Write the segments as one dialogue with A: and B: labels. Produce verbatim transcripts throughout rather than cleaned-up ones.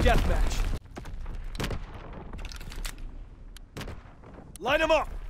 A: deathmatch. Line them up!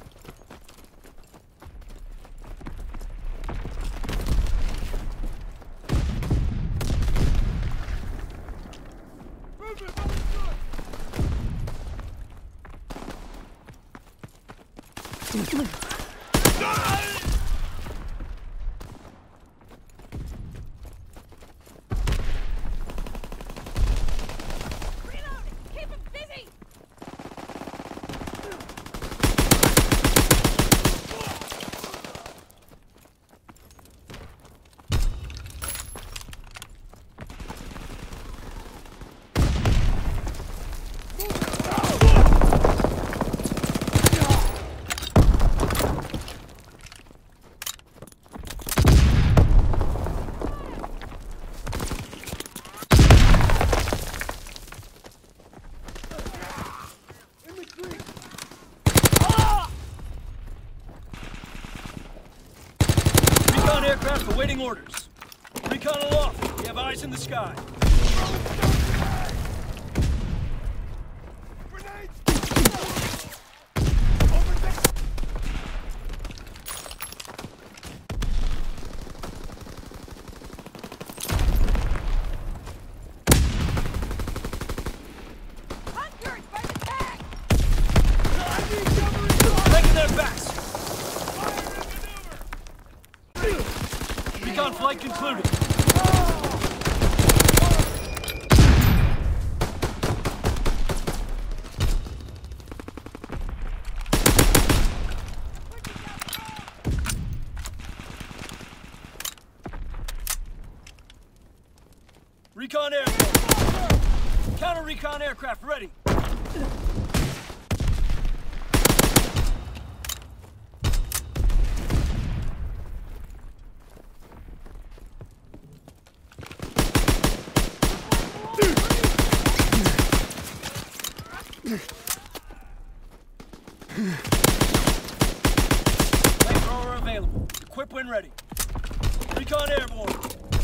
A: Aircraft awaiting orders. Recon aloft. We have eyes in the sky.
B: Hunters by the tag!
A: Taking their backs. Recon flight concluded. Recon aircraft. Counter recon aircraft ready. Flamethrower available. Equip when ready. Recon airborne.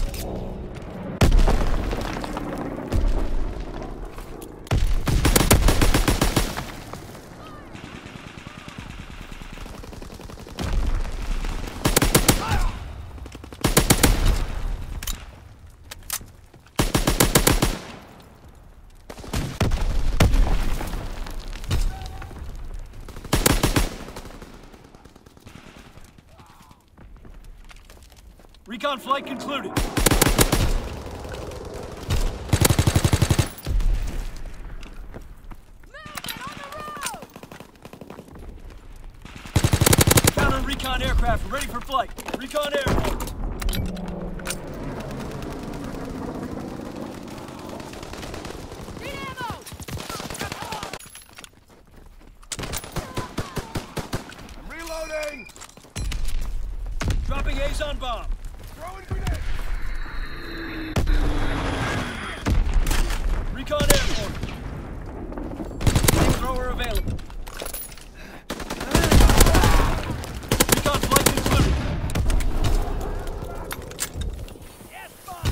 A: Recon flight concluded. Counter recon aircraft ready for flight. Recon airborne.
B: Need ammo!
C: I'm reloading!
A: Dropping Azon bomb.
C: Throwing grenade!
A: Recon airborne. Flamethrower available. Recon flight concluded.
C: Yes, boss!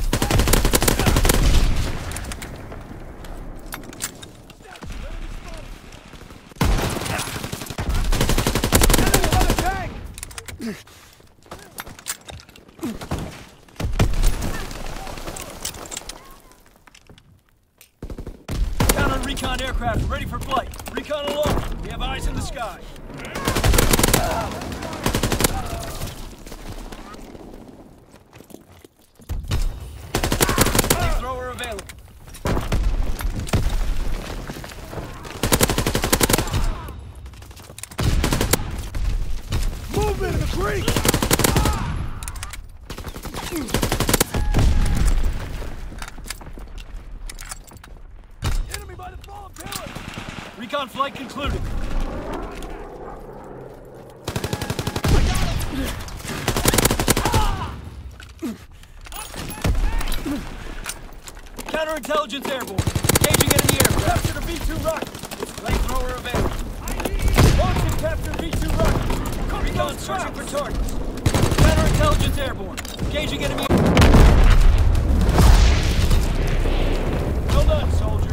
C: Enemy on the tank!
A: Recon aircraft ready for flight. Recon aloft. We have eyes in the sky. Flamethrower available.
C: Movement in the creek! Enemy by the fall pillar!
A: Recon flight concluded. Counterintelligence airborne. Engaging enemy aircraft. Capture the V two rocket. Flamethrower available. Launch and capture V two rocket. Recon searching for targets. Counterintelligence airborne. Engaging enemy. Well done, soldier.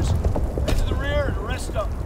A: stuff.